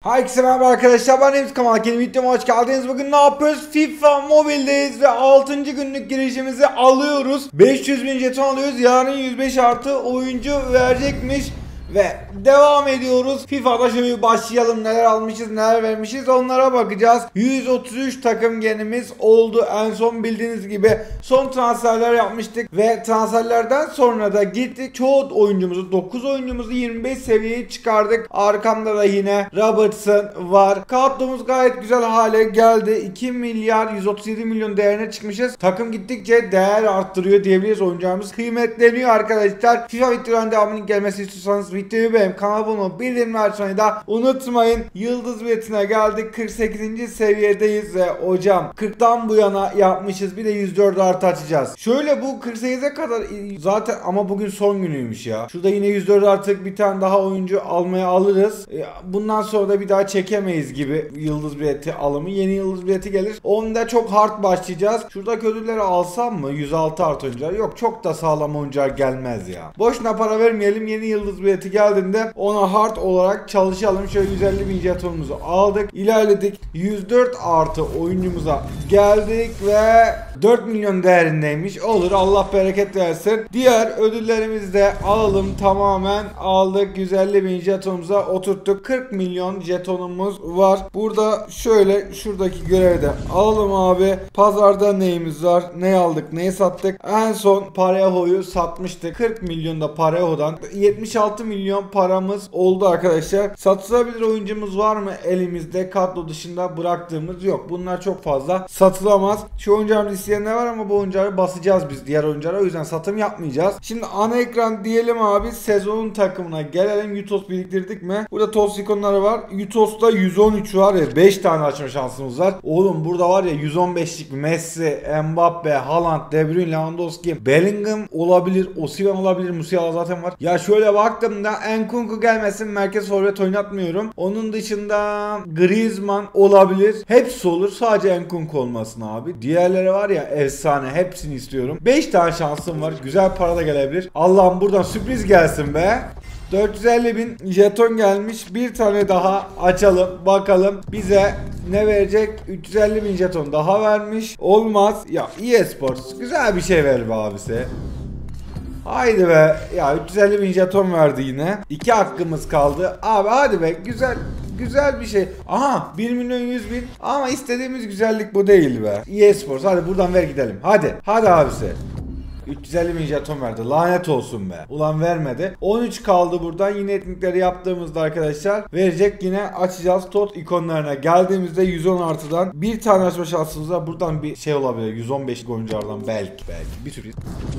Herkese merhaba arkadaşlar, ben Emz Kamal. Yeni videoma hoş geldiniz. Bugün ne yapıyoruz? FIFA Mobile'deyiz ve 6. günlük girişimizi alıyoruz. 500.000 jeton alıyoruz. Yarın 105 artı oyuncu verecekmiş. Ve devam ediyoruz. FIFA'da şöyle başlayalım. Neler almışız, neler vermişiz, onlara bakacağız. 133 takım genimiz oldu. En son bildiğiniz gibi son transferler yapmıştık. Ve transferlerden sonra da gittik. Çoğu oyuncumuzu, 9 oyuncumuzu 25 seviyeye çıkardık. Arkamda da yine Robertson var. Kadromuz gayet güzel hale geldi. 2 milyar 137 milyon değerine çıkmışız. Takım gittikçe değer arttırıyor diyebiliriz. Oyuncularımız kıymetleniyor arkadaşlar. FIFA videolarının devamının gelmesi istiyorsanız videoyu beğenip kanala abone olup bildirimleri açmayı da unutmayın. Yıldız biletine geldik. 48. seviyedeyiz ve hocam 40'tan bu yana yapmışız. Bir de 104 artı açacağız. Şöyle bu 48'e kadar zaten, ama bugün son günüymüş ya. Şurada yine 104 artık bir tane daha oyuncu almaya alırız. Bundan sonra da bir daha çekemeyiz gibi yıldız bileti alımı. Yeni yıldız bileti gelir. Onda çok hard başlayacağız. Şuradaki ödülleri alsam mı? 106 artı oyuncular. Yok, çok da sağlam oyuncular gelmez ya. Boşuna para vermeyelim. Yeni yıldız bileti geldiğinde ona hard olarak çalışalım. Şöyle 150.000 jetonumuzu aldık. İlerledik. 104 artı oyuncumuza geldik ve 4 milyon değerindeymiş. Olur, Allah bereket versin. Diğer ödüllerimizi de alalım. Tamamen aldık. 150.000 jetonumuza oturttuk. 40 milyon jetonumuz var. Burada şöyle şuradaki görevi de alalım abi. Pazarda neyimiz var? Ne aldık? Neyi sattık? En son Parejo'yu satmıştık. 40 milyon da Parejo'dan 76 milyon paramız oldu arkadaşlar. Satılabilir oyuncumuz var mı elimizde? Kadro dışında bıraktığımız yok. Bunlar çok fazla satılamaz. Şu oyuncularımız isteyenler var ama bu oyuncuları basacağız biz diğer oyunculara. O yüzden satım yapmayacağız. Şimdi ana ekran diyelim abi. Sezonun takımına gelelim. Yutos biriktirdik mi? Burada Tos ikonları var. Yutos'ta 113 var ya. 5 tane açma şansımız var. Oğlum burada var ya 115'lik Messi, Mbappe, Haaland, De Bruyne, Lewandowski, Bellingham olabilir. Osimhen olabilir. Musiala zaten var. Ya şöyle baktığımda Nkunku gelmesin, merkez forvet oynatmıyorum. Onun dışında Griezmann olabilir. Hepsi olur. Sadece Nkunku olmasın abi. Diğerleri var ya efsane. Hepsini istiyorum. 5 tane şansım var. Güzel para da gelebilir. Allah'ım buradan sürpriz gelsin be. 450.000 jeton gelmiş. Bir tane daha açalım. Bakalım bize ne verecek? 350.000 jeton daha vermiş. Olmaz. Ya eSports güzel bir şey ver be abisi. Haydi be. Ya 350.000 jeton verdi yine. 2 hakkımız kaldı. Abi hadi be. Güzel bir şey. Aha 1 milyon 100 bin. Ama istediğimiz güzellik bu değil be. eSports hadi buradan ver gidelim. Hadi abisi. 350.000 jeton verdi. Lanet olsun be. Ulan vermedi. 13 kaldı buradan. Yine etkinlikleri yaptığımızda arkadaşlar verecek. Yine açacağız. Tot ikonlarına geldiğimizde 110 artıdan bir tane açma şansımız var. Buradan bir şey olabilir. 115 oyunculardan belki. Bir sürpriz.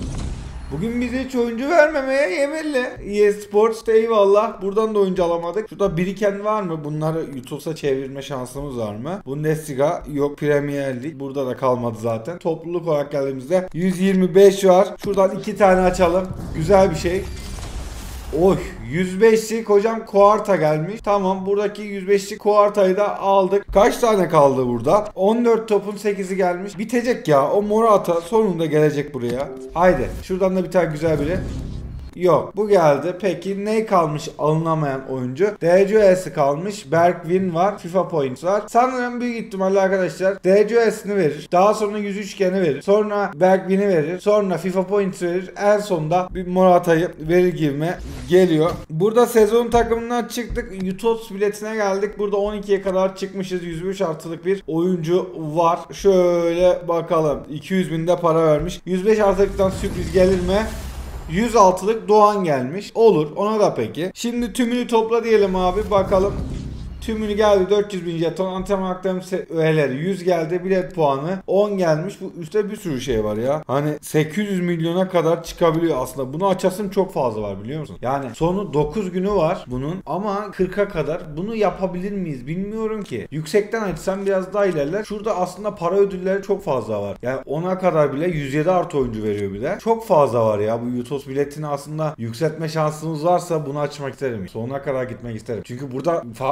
Bugün bize hiç oyuncu vermemeye yeminli. eSports eyvallah. Buradan da oyuncu alamadık. Şurada biriken var mı? Bunları YouTube'a çevirme şansımız var mı? Bundesliga yok. Premier Lig. Burada da kalmadı zaten. Topluluk olarak geldiğimizde 125 var. Şuradan 2 tane açalım. Güzel bir şey. Oy 105'lik hocam Kuarta gelmiş. Tamam, buradaki 105'lik Kuarta'yı da aldık. Kaç tane kaldı burada? 14 topun 8'i gelmiş. Bitecek ya. O Morata sonunda gelecek buraya. Haydi. Şuradan da bir tane güzel biri. Yok, bu geldi. Peki ne kalmış alınamayan oyuncu? DCOS'i kalmış. Bergwijn var. FIFA Points var. Sanırım büyük ihtimalle arkadaşlar DCOS'ini verir. Daha sonra 103'geni verir. Sonra Bergwijn'i verir. Sonra FIFA Points verir. En sonunda bir Morata'yı verir gibime geliyor. Burada sezon takımından çıktık. Yutos biletine geldik. Burada 12'ye kadar çıkmışız. 105 artılık bir oyuncu var. Şöyle bakalım. 200.000 de para vermiş. 105 artılıktan sürpriz gelir mi? 106'lık Doğan gelmiş. Olur. Ona da peki. Şimdi tümünü topla diyelim abi. Bakalım. Tümünü geldi 400.000 jeton. Antrenman haklarım öğeleri 100 geldi. Bilet puanı 10 gelmiş. Bu üstte bir sürü şey var ya. Hani 800 milyona kadar çıkabiliyor aslında. Bunu açasım çok fazla var, biliyor musun? Yani sonu 9 günü var bunun. Ama 40'a kadar bunu yapabilir miyiz bilmiyorum ki. Yüksekten açsam biraz daha ilerler. Şurada aslında para ödülleri çok fazla var. Yani 10'a kadar bile 107 artı oyuncu veriyor bir de. Çok fazla var ya. Bu Yutos biletini aslında yükseltme şansımız varsa bunu açmak isterim. Sonuna kadar gitmek isterim. Çünkü burada gerçekten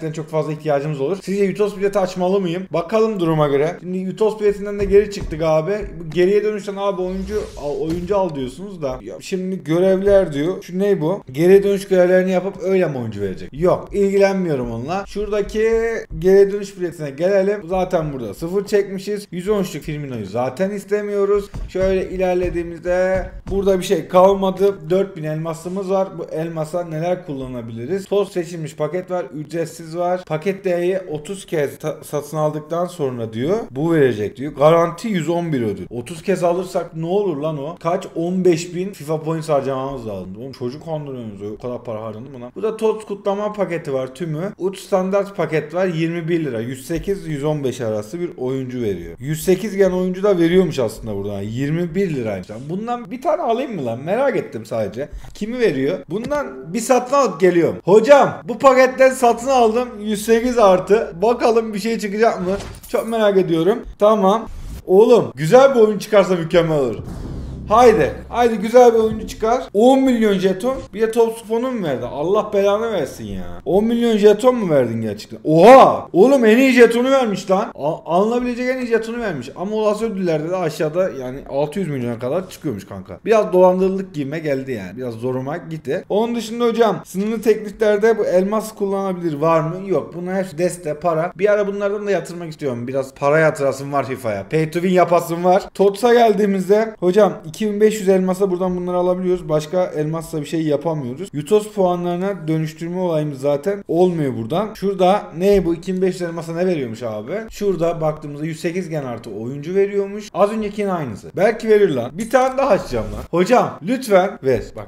gerçekten çok fazla ihtiyacımız olur. Sizce Yutos bileti açmalı mıyım? Bakalım duruma göre. Şimdi Yutos biletinden de geri çıktık abi. Geriye dönüşten abi oyuncu al diyorsunuz da. Ya şimdi görevler diyor. Şu ne bu? Geriye dönüş görevlerini yapıp öyle mi oyuncu verecek? Yok. İlgilenmiyorum onunla. Şuradaki geriye dönüş biletine gelelim. Zaten burada 0 çekmişiz. 113'lük Firmino'yu zaten istemiyoruz. Şöyle ilerlediğimizde burada bir şey kalmadı. 4000 elmasımız var. Bu elmasa neler kullanabiliriz? Toz seçilmiş paket var. Ücretsiz var. Paket değeri 30 kez satın aldıktan sonra diyor. Bu verecek diyor. Garanti 111 ödül. 30 kez alırsak ne olur lan o? Kaç? 15.000 FIFA points harcamamız lazım. Oğlum çocuk kandırıyorsunuz. O kadar para harcandı mı lan? Burada toz kutlama paketi var tümü. Uç standart paket var. 21 lira. 108-115 arası bir oyuncu veriyor. 108 gen oyuncu da veriyormuş aslında buradan. 21 liraymış. Bundan bir tane alayım mı lan? Merak ettim sadece. Kimi veriyor? Bundan bir satın alıp geliyorum. Hocam bu paketten satın aldım. 108 artı. Bakalım bir şey çıkacak mı? Çok merak ediyorum. Tamam. Oğlum güzel bir oyun çıkarsa mükemmel olur. Haydi güzel bir oyuncu çıkar. 10 milyon jeton. Bir de top sponu mu verdi? Allah belanı versin ya. 10 milyon jeton mu verdin gerçekten? Oha! Oğlum en iyi jetonu vermiş lan. Alınabilecek en iyi jetonu vermiş. Ama olası ödüllerde de aşağıda yani 600 milyona kadar çıkıyormuş kanka. Biraz dolandırılık gibime geldi yani. Biraz zoruma gitti. Onun dışında hocam sınırlı tekliflerde bu elmas kullanabilir var mı? Yok. Bunlar hepsi deste, para. Bir ara bunlardan da yatırmak istiyorum. Biraz para yatırasım var FIFA'ya. Pay to win yapasım var. TOTS'a geldiğimizde hocam 2500 elmasa buradan bunları alabiliyoruz. Başka elmasla bir şey yapamıyoruz. Yutos puanlarına dönüştürme olayımız zaten olmuyor buradan. Şurada ne bu 2500 elmasa ne veriyormuş abi? Şurada baktığımızda 108 gen artı oyuncu veriyormuş. Az öncekinin aynısı. Belki verir lan. Bir tane daha açacağım lan. Hocam lütfen ver. Bak.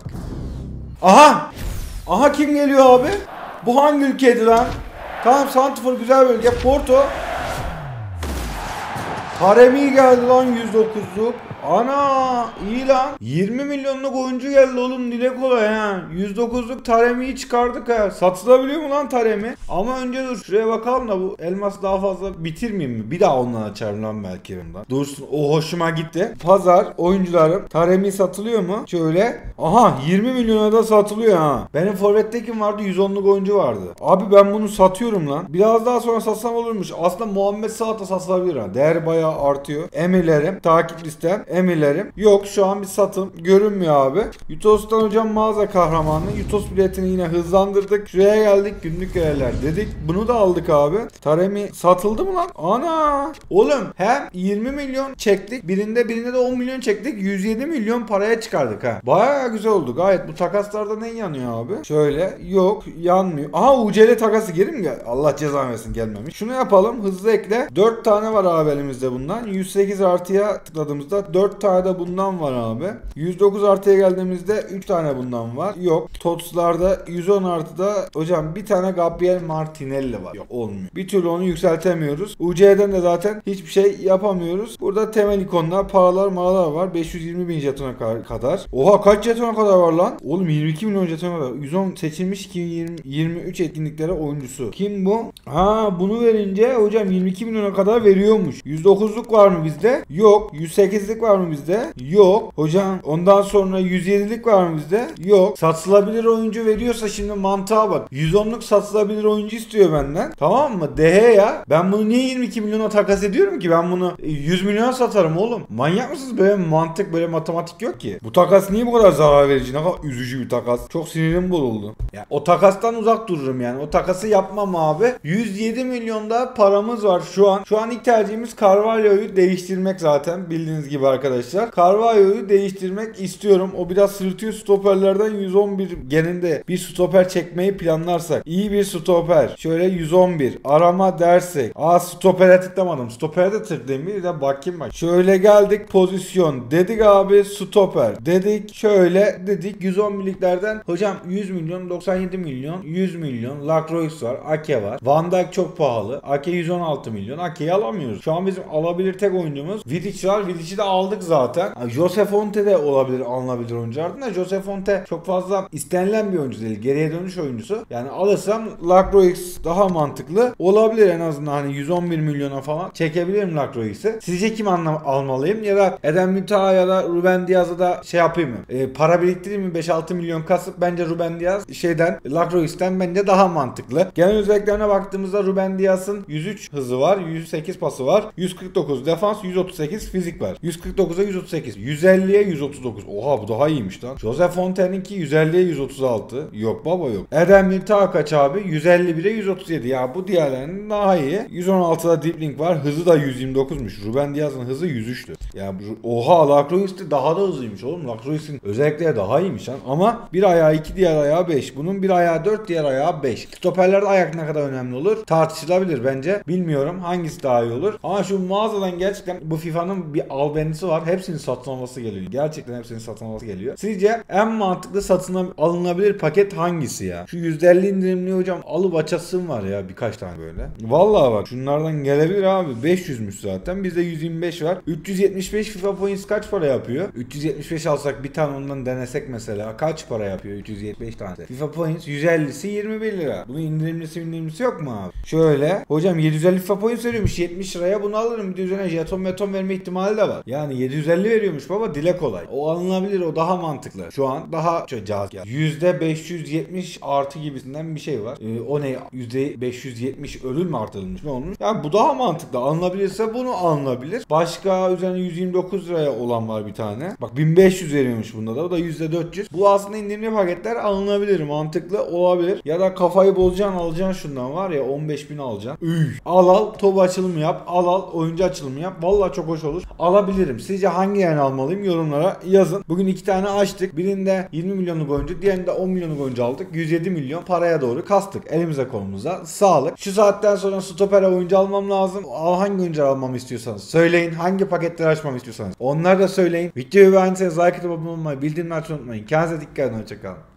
Aha kim geliyor abi? Bu hangi ülkeydi lan? Tamam Santifor güzel bölge. Porto. Taremi geldi lan 109'luk. Ana iyi lan. 20 milyonluk oyuncu geldi oğlum, dile kolay ha. 109'luk Taremi'yi çıkardık ha. Satılabiliyor mu lan Taremi? Ama önce dur şuraya bakalım da bu elmas daha fazla bitirmeyeyim mi? Bir daha ondan açarım lan belki bundan. Dursun, o hoşuma gitti. Pazar oyuncularım. Taremi satılıyor mu? Şöyle. Aha 20 milyona da satılıyor ha. Benim forvette kim vardı? 110'luk oyuncu vardı. Abi ben bunu satıyorum lan. Biraz daha sonra satsam olurmuş. Aslında Muhammed Salah da satılabilir ha. Değer bayağı artıyor. Emirlerim, takip listem, emirlerim. Yok şu an bir satım görünmüyor abi. Yutos'tan hocam mağaza kahramanı. Yutos biletini yine hızlandırdık. Şuraya geldik, günlük görevler dedik. Bunu da aldık abi. Taremi satıldı mı lan? Ana! Oğlum hem 20 milyon çektik. Birinde de 10 milyon çektik. 107 milyon paraya çıkardık ha. Bayağı güzel oldu gayet. Bu takaslarda ne yanıyor abi? Şöyle yok yanmıyor. Aha UCL takası geri mi gel? Allah ceza versin gelmemiş. Şunu yapalım, hızlı ekle. 4 tane var abi elimizde bundan. 108 artıya tıkladığımızda 4 tane de bundan var abi. 109 artıya geldiğimizde 3 tane bundan var. Yok. TOTS'larda 110 artıda hocam bir tane Gabriel Martinelli var. Yok olmuyor. Bir türlü onu yükseltemiyoruz. UC'den de zaten hiçbir şey yapamıyoruz. Burada temel ikonlar, paralar, mağalar var. 520 bin jetona kadar. Oha kaç jetona kadar var lan? Oğlum 22 milyon jetona kadar. 110 seçilmiş 2023 etkinliklere oyuncusu. Kim bu? Ha bunu verince hocam 22 milyona kadar veriyormuş. 109'luk var mı bizde? Yok. 108'lik var mı bizde? Yok. Hocam ondan sonra 107'lik var mı bizde? Yok. Satılabilir oyuncu veriyorsa şimdi mantığa bak. 110'luk satılabilir oyuncu istiyor benden. Tamam mı? Ya. Ben bunu niye 22 milyona takas ediyorum ki? Ben bunu 100 milyona satarım oğlum. Manyak mısınız? Böyle mantık, böyle matematik yok ki. Bu takas niye bu kadar zarar verici? Ne kadar üzücü bir takas. Çok sinirim bozuldu. Ya, o takastan uzak dururum yani. O takası yapmam abi. 107 milyonda paramız var şu an. Şu an ilk tercihimiz Carvalho'yu değiştirmek zaten. Bildiğiniz gibi arkadaşlar. Carvalho'yu değiştirmek istiyorum. O biraz sırıtıyor. Stoperlerden 111 geninde bir stoper çekmeyi planlarsak. İyi bir stoper. Şöyle 111. Arama dersek. Stopere tıklamadım. Stopere de tıklayayım. Bir de bakayım bak. Şöyle geldik pozisyon. Dedik abi stoper. Dedik şöyle dedik 111'liklerden hocam 100 milyon, 97 milyon, 100 milyon. Lacroix var. Ake var. Van Dijk çok pahalı. Ake 116 milyon. Ake'yi alamıyoruz. Şu an bizim alabilir tek oyuncumuz Vidic var. Vidic'i de aldık aldık zaten. Jose Fonte de olabilir, alınabilir oyunculardan da Jose Fonte çok fazla istenilen bir oyuncu değil. Geriye dönüş oyuncusu. Yani alırsam Lacroix daha mantıklı olabilir, en azından hani 111 milyona falan çekebilirim Lacroix'i. Sizce kim almalıyım? Ya da Eden Müteha ya da Ruben Diaz'a da şey yapayım mı? Para biriktireyim mi? 5-6 milyon kasıp bence Ruben Diaz Lacroix'ten bence daha mantıklı. Genel özelliklerine baktığımızda Ruben Diaz'ın 103 hızı var, 108 pası var, 149 defans, 138 fizik var. 149'a 138, 150'ye 139. Oha, bu daha iyiymiş lan. Jose Fonte'ninki 150'ye 136. Yok baba yok. Eden Müteha kaç abi? 151'e 137. Ya bu diğerlerinin daha iyi. 116'da dribbling var. Hızı da 129'muş. Ruben Diaz'ın hızı 103'tü. Ya oha, Lacroix de daha da hızlıymış oğlum. Lacroix'in özellikleri daha iyiymiş lan. Ama bir ayağı 2, diğer ayağı 5. Bunun bir ayağı 4, diğer ayağı 5. Stoperlerde ayak ne kadar önemli olur? Tartışılabilir bence. Bilmiyorum hangisi daha iyi olur. Ama şu mağazadan gerçekten bu FIFA'nın bir albenisi var. Hepsinin satın alması geliyor. Gerçekten hepsinin satın alması geliyor. Sizce en mantıklı satın alınabilir paket hangisi ya? Şu %50 indirimli hocam alıp açasım var ya, birkaç tane böyle. Vallahi bak, şunlardan gelebilir abi. 500'müş zaten. Bizde 125 var. 375 FIFA Points kaç para yapıyor? 375 alsak bir tane ondan denesek mesela kaç para yapıyor 375 tane? FIFA Points 150'si 21 lira. Bunun indirimlisi yok mu abi? Şöyle. Hocam 750 FIFA Points veriyormuş. 70 liraya bunu alırım. Bir de üzerine jeton verme ihtimali de var. Yani 750 veriyormuş baba, dile kolay. O alınabilir, o daha mantıklı. Şu an daha cazip. %570 artı gibisinden bir şey var. O ne? %570 ödül mü artırılmış? Ne olmuş? Yani bu daha mantıklı. Alınabilirse bunu alınabilir. Başka üzerine 129 liraya olan var bir tane. Bak 1500 veriyormuş bunda da. O da %400. Bu aslında indirimli paketler, alınabilir. Mantıklı olabilir. Ya da kafayı alacaksın şundan var ya, 15.000 alacaksın. Al top açılımı yap. Al oyuncu açılımı yap. Vallahi çok hoş olur. Alabilirim. Sizce hangi yani almalıyım? Yorumlara yazın. Bugün 2 tane açtık. Birinde 20 milyonluk oyuncu, diğerinde 10 milyonluk oyuncu aldık. 107 milyon paraya doğru kastık. Elimize kolumuza sağlık. Şu saatten sonra stopere oyuncu almam lazım. Hangi oyuncu almamı istiyorsanız söyleyin. Hangi paketleri açmamı istiyorsanız onları da söyleyin. Videoyu beğendiyseniz like atıp abone olmayı, bildirimleri açmayı unutmayın. Kendinize dikkat edin. Hoşçakalın.